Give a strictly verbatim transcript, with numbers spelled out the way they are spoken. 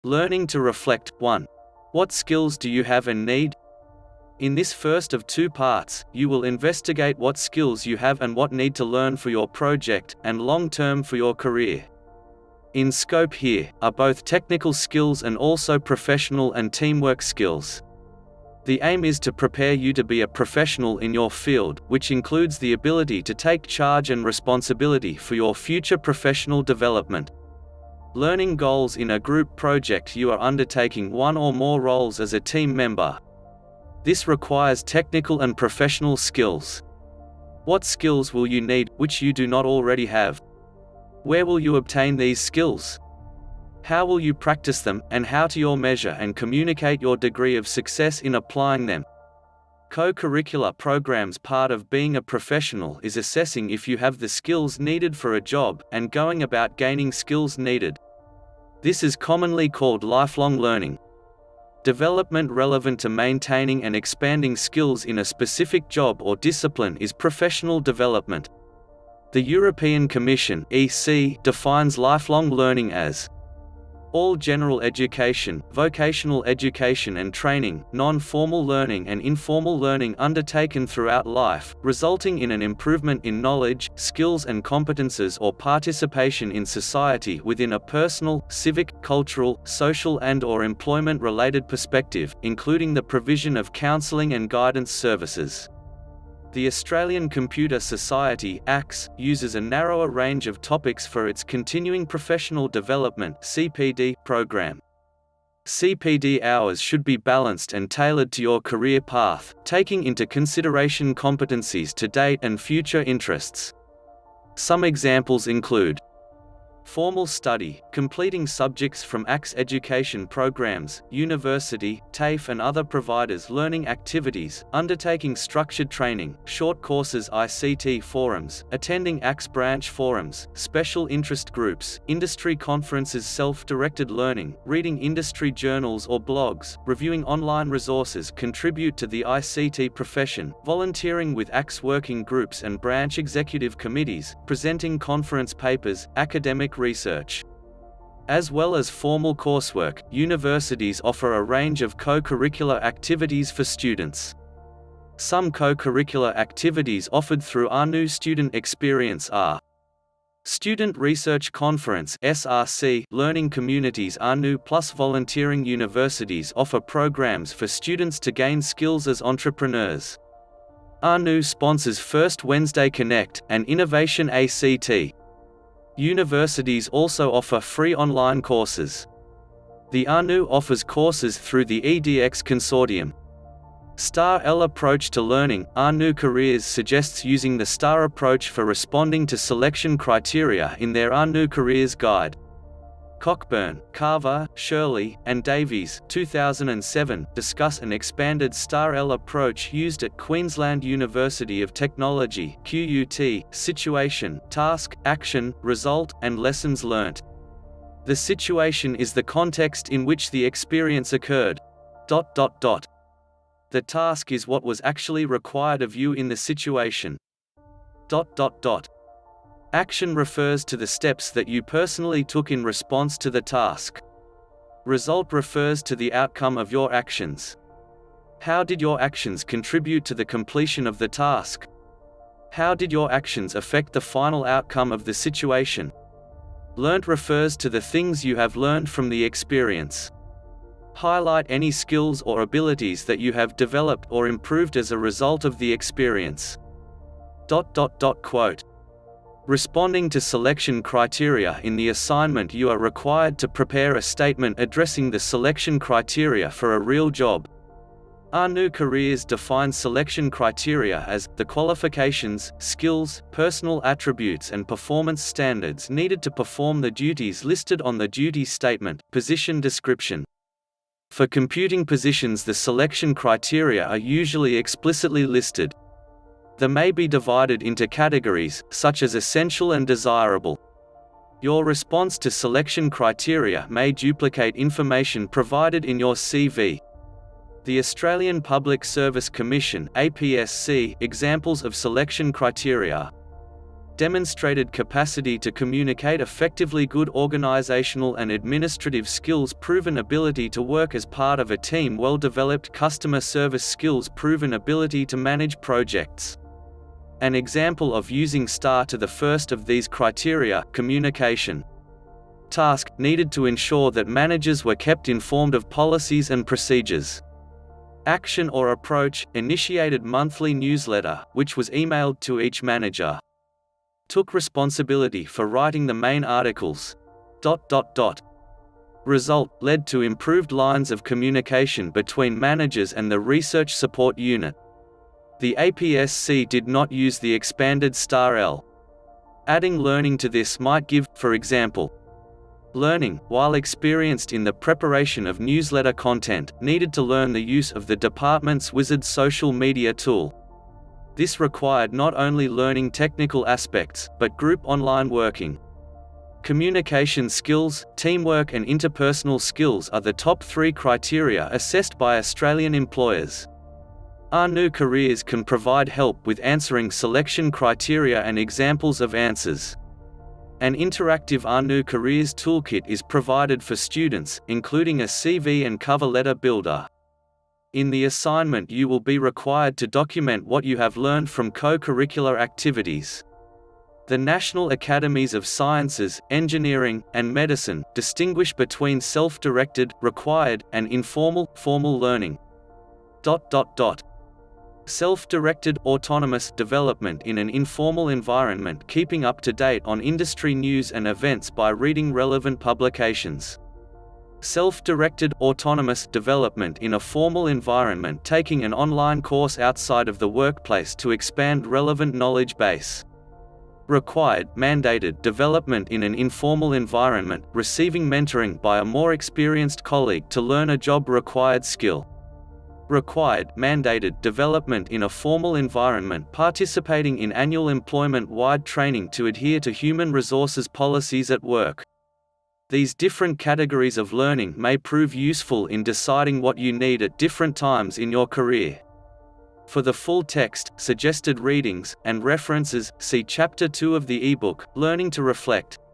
Learning to reflect. one. What skills do you have and need? In this first of two parts, you will investigate what skills you have and what need to learn for your project, and long-term for your career. In scope here, are both technical skills and also professional and teamwork skills. The aim is to prepare you to be a professional in your field, which includes the ability to take charge and responsibility for your future professional development. Learning goals. In a group project, you are undertaking one or more roles as a team member. This requires technical and professional skills. What skills will you need, which you do not already have? Where will you obtain these skills? How will you practice them, and how to your measure and communicate your degree of success in applying them? Co-curricular programs. Part of being a professional is assessing if you have the skills needed for a job, and going about gaining skills needed. This is commonly called lifelong learning. Development relevant to maintaining and expanding skills in a specific job or discipline is professional development. The European Commission (E C) defines lifelong learning as all general education, vocational education and training, non-formal learning and informal learning undertaken throughout life, resulting in an improvement in knowledge, skills and competences or participation in society within a personal, civic, cultural, social and or employment-related perspective, including the provision of counselling and guidance services. The Australian Computer Society (A C S) uses a narrower range of topics for its Continuing Professional Development (C P D) program. C P D hours should be balanced and tailored to your career path, taking into consideration competencies to date and future interests. Some examples include formal study, completing subjects from A C S education programs, university, TAFE and other providers' learning activities, undertaking structured training, short courses, I C T forums, attending A C S branch forums, special interest groups, industry conferences, self-directed learning, reading industry journals or blogs, reviewing online resources contribute to the I C T profession, volunteering with A C S working groups and branch executive committees, presenting conference papers, academic research. As well as formal coursework, universities offer a range of co-curricular activities for students. Some co-curricular activities offered through A N U Student Experience are Student Research Conference (S R C), Learning Communities A N U plus volunteering. Universities offer programs for students to gain skills as entrepreneurs. A N U sponsors First Wednesday Connect, and Innovation A C T. Universities also offer free online courses. The A N U offers courses through the E D X Consortium. STAR-L approach to learning. A N U Careers suggests using the STAR approach for responding to selection criteria in their A N U Careers Guide. Cockburn, Carver, Shirley, and Davies two thousand seven discuss an expanded STAR-L approach used at Queensland University of Technology (Q U T), situation, task, action, result, and lessons learnt. The situation is the context in which the experience occurred. Dot, dot, dot. The task is what was actually required of you in the situation. Dot, dot, dot. Action refers to the steps that you personally took in response to the task. Result refers to the outcome of your actions. How did your actions contribute to the completion of the task? How did your actions affect the final outcome of the situation? Learnt refers to the things you have learned from the experience. Highlight any skills or abilities that you have developed or improved as a result of the experience. Dot, dot, dot, quote. Responding to selection criteria. In the assignment, you are required to prepare a statement addressing the selection criteria for a real job. A N U Careers defines selection criteria as the qualifications, skills, personal attributes and performance standards needed to perform the duties listed on the duty statement, position description. For computing positions, the selection criteria are usually explicitly listed. They may be divided into categories, such as essential and desirable. Your response to selection criteria may duplicate information provided in your C V. The Australian Public Service Commission (A P S C) examples of selection criteria. demonstrated capacity to communicate effectively, good organizational and administrative skills, proven ability to work as part of a team, well-developed customer service skills, proven ability to manage projects. An example of using STAR to the first of these criteria: communication. Task: needed to ensure that managers were kept informed of policies and procedures. Action or approach: initiated monthly newsletter, which was emailed to each manager. Took responsibility for writing the main articles. Dot, dot, dot. Result: led to improved lines of communication between managers and the research support unit. The A P S C did not use the expanded STAR L. Adding learning to this might give, for example, learning, while experienced in the preparation of newsletter content, needed to learn the use of the department's Wizard social media tool. This required not only learning technical aspects, but group online working. Communication skills, teamwork and interpersonal skills are the top three criteria assessed by Australian employers. Our New Careers can provide help with answering selection criteria and examples of answers. An interactive Our New Careers toolkit is provided for students, including a C V and cover letter builder. In the assignment, you will be required to document what you have learned from co-curricular activities. The National Academies of Sciences, Engineering, and Medicine distinguish between self-directed, required, and informal, formal learning. Dot, dot, dot. Self-directed, autonomous development in an informal environment, keeping up to date on industry news and events by reading relevant publications. Self-directed, autonomous development in a formal environment, taking an online course outside of the workplace to expand relevant knowledge base. Required, mandated development in an informal environment, receiving mentoring by a more experienced colleague to learn a job-required skill. Required, mandated development in a formal environment, participating in annual employment-wide training to adhere to human resources policies at work. These different categories of learning may prove useful in deciding what you need at different times in your career. For the full text, suggested readings, and references, see Chapter two of the ebook, Learning to Reflect.